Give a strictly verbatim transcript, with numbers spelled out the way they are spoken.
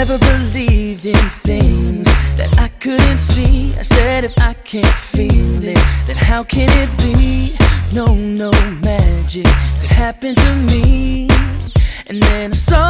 never believed in things that I couldn't see. I said if I can't feel it, then how can it be? No, no magic could happen to me. And then I saw